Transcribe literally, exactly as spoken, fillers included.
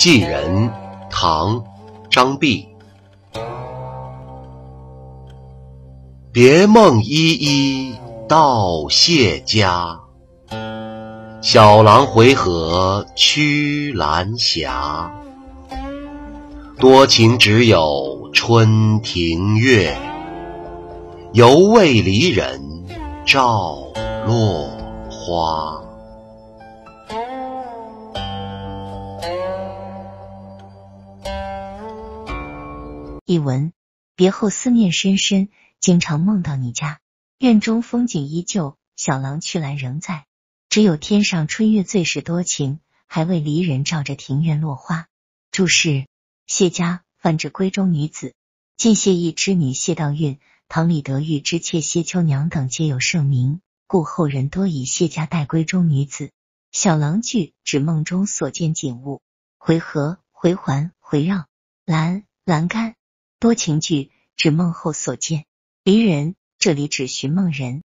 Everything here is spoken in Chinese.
寄人，唐，张弼。别梦依依到谢家，小郎回合曲阑霞。多情只有春庭月，犹为离人照落花。 译文：别后思念深深，经常梦到你家。院中风景依旧，小郎去来仍在。只有天上春月最是多情，还为离人照着庭院落花。注释：谢家泛指闺中女子，晋谢意之女谢道韫、唐李德裕之妾谢秋娘等皆有盛名，故后人多以谢家代闺中女子。小郎句指梦中所见景物，回合回环回绕，栏栏杆。多情句指梦后所见，离人这里指寻梦人。